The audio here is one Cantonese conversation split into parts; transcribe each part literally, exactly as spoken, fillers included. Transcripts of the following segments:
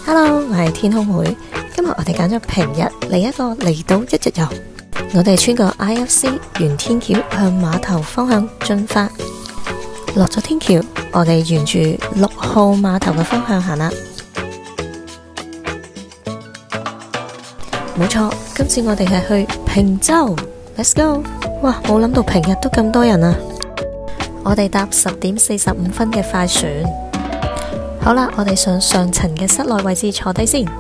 Hello，我係天空妹。今日我哋揀咗平日嚟一個離島一日遊。我哋穿過 I F C 沿天橋向碼頭方向進發。落咗天橋，我哋沿住六號碼頭嘅方向行啦。冇錯，今次我哋係去平洲。Let's go！ 哇，冇諗到平日都咁多人啊！我哋搭十點四十五分嘅快船。好啦，我哋上上層嘅室內位置坐低先。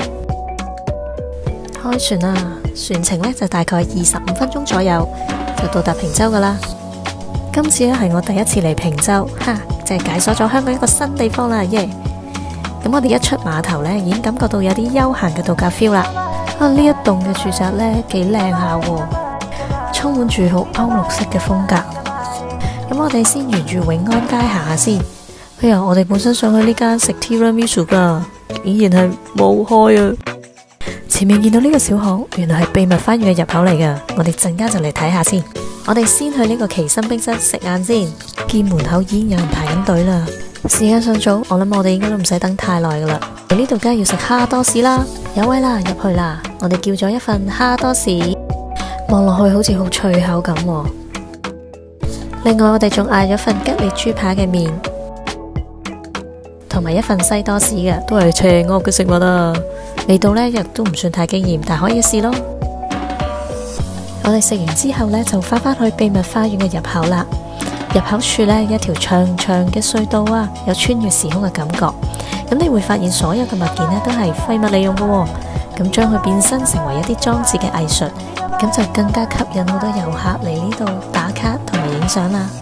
開船啦，船程呢就大概二十五分鐘左右就到達平洲噶啦。今次呢係我第一次嚟平洲，哈，就係解鎖咗香港一個新地方啦，耶！咁我哋一出碼頭呢，已經感覺到有啲休閒嘅度假 feel 啦。啊，呢一棟嘅住宅呢幾靚下，充滿住好歐陸式嘅風格。咁我哋先沿住永安街行下先。哎呀，我哋本身想去呢間食 Tiramisu 噶，竟然係冇開啊！前面見到呢個小巷，原來係秘密花園嘅入口嚟噶。我哋陣間就嚟睇下先。我哋先去呢個奇心冰室食晏先。見門口已經有人排緊隊啦。時間尚早，我諗我哋應該都唔使等太耐噶啦。嚟呢度梗係要食蝦多士啦，有位啦，入去啦。我哋叫咗一份蝦多士，望落去好似好脆口咁。另外我哋仲嗌咗份吉列豬扒嘅麵，同埋一份西多士嘅，都係邪惡嘅食物啊！味道呢亦都唔算太驚艷，但可以一試咯。我哋食完之後呢，就翻返去秘密花園嘅入口啦。入口處呢，一條長長嘅隧道啊，有穿越時空嘅感覺。咁你會發現所有嘅物件呢都係廢物利用嘅喎，咁將佢變身成為一啲裝置嘅藝術，咁就更加吸引好多遊客嚟呢度打卡同埋影相啦。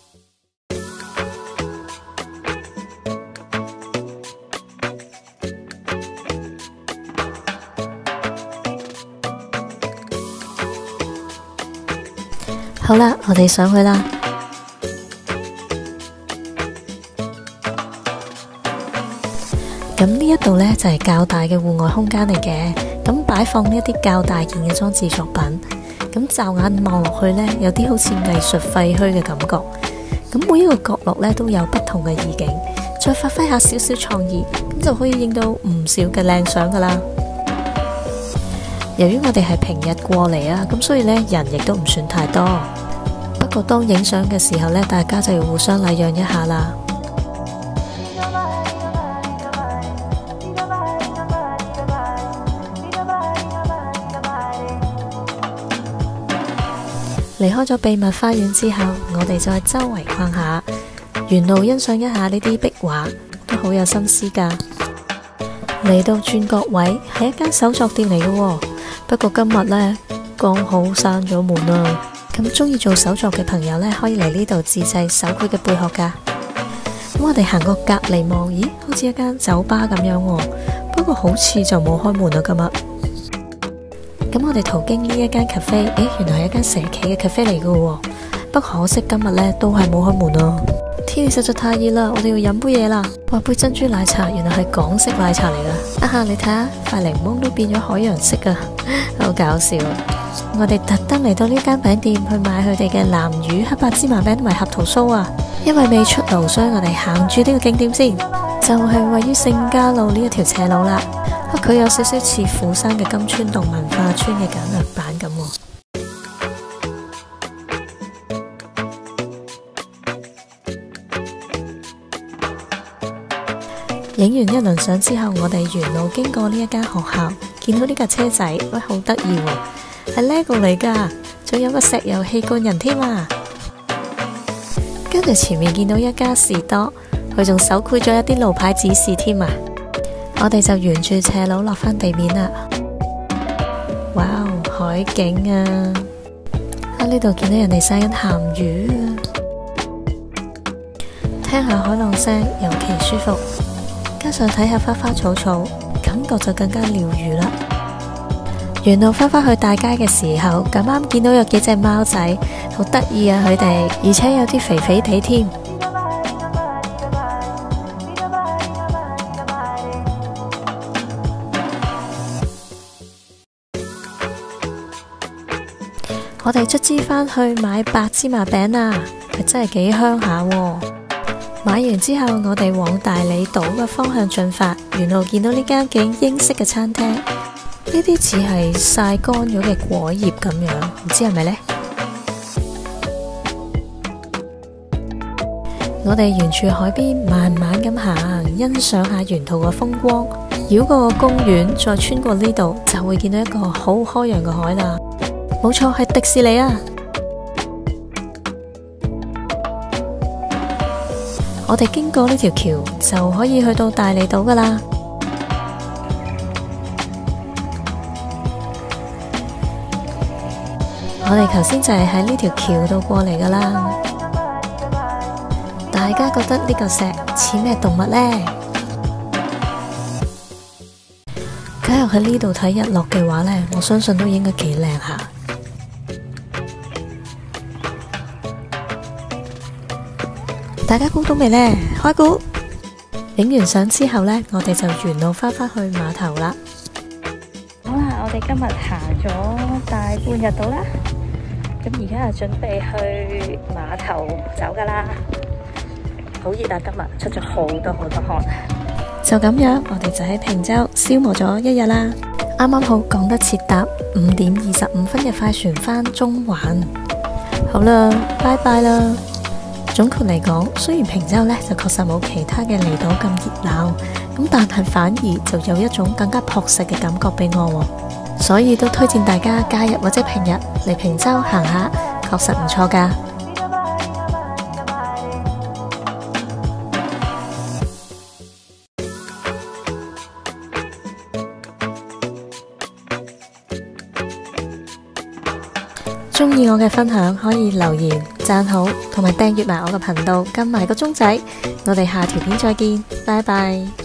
好啦，我哋上去啦。咁呢一度呢，就係較大嘅戶外空間嚟嘅，咁擺放呢一啲較大件嘅裝置作品，咁驟眼望落去呢，有啲好似藝術廢墟嘅感覺。咁每一個角落呢，都有不同嘅意境，再發揮下少少創意，咁就可以影到唔少嘅靚相噶啦。由於我哋係平日過嚟啊，咁所以呢，人亦都唔算太多。不過當影相嘅時候呢，大家就要互相禮讓一下啦。離開咗秘密花園之後，我哋再周圍逛下，沿路欣賞一下呢啲壁畫，都好有心思噶。嚟到轉角位係一間手作店嚟嘅，不過今日呢，剛好閂咗門啊。咁中意做手作嘅朋友呢，可以嚟呢度自製手繪嘅貝殼噶。咁我哋行過隔籬望，咦，好似一間酒吧咁樣喎，不過好似就冇開門啊今日。咁我哋途經呢一間 cafe， 誒，原來係一間蛇企嘅 cafe 嚟嘅，不過可惜今日呢都係冇開門啊。天氣實在太熱啦，我哋要飲杯嘢啦。哇，杯珍珠奶茶原來係港式奶茶嚟噶。啊哈，你睇下塊檸檬都變咗海洋色啊，好搞笑。我哋特登嚟到呢間餅店去買佢哋嘅南乳黑白芝麻餅同埋核桃酥啊，因為未出爐，所以我哋行住呢個景點先，就係、是、位於聖嘉路呢一條斜路啦。佢有少少似釜山嘅金川洞文化村嘅簡略版咁。影完一輪相之後，我哋沿路經過呢一間學校，見到呢架車仔，喂，好得意喎，係 LEGO 嚟噶，仲有個石油氣罐人添啊！跟住前面見到一家士多，佢仲手繪咗一啲路牌指示添啊！我哋就沿住斜路落返地面啦。哇，海景啊！喺呢度見到人哋曬緊鹹魚啊，聽下海浪聲尤其舒服，加上睇下花花草草，感覺就更加療癒啦。沿路返返去大街嘅時候，咁啱見到有幾隻貓仔，好得意啊佢哋，而且有啲肥肥地添。我哋卒之返去買白芝麻餅啊，係真係幾香下喎。 買完之後，我哋往大理島嘅方向進發，沿路見到呢間幾英式嘅餐廳，呢啲似係曬乾咗嘅果葉咁樣，唔知係咪呢？我哋沿住海邊慢慢咁行，欣賞下沿途嘅風光，繞過個公園，再穿過呢度，就會見到一個好開揚嘅海啦。冇錯，係迪士尼啊！我哋經過呢條橋就可以去到大理島噶啦。我哋頭先就係喺呢條橋度過嚟噶啦。大家覺得呢個石似咩動物呢？假如喺呢度睇日落嘅話呢，我相信都應該幾靚下。大家估到未呢？開估！影完相之後呢，我哋就沿路翻返去碼頭啦。好啦，我哋今日行咗大半日到啦，咁而家就準備去碼頭走噶啦。好熱啊！今日出咗好多好多汗。就咁樣，我哋就喺坪洲消磨咗一日啦。啱啱好趕得切搭五點二十五分嘅快船返中環。好啦，拜拜啦。總括嚟講，雖然坪洲呢就確實冇其他嘅離島咁熱鬧，咁但係反而就有一種更加樸實嘅感覺俾我，所以都推薦大家假日或者平日嚟坪洲行下，確實唔錯噶。鍾意我嘅分享可以留言、讚好同埋訂閱埋我嘅頻道，撳埋個鐘仔。我哋下條片再見，拜拜。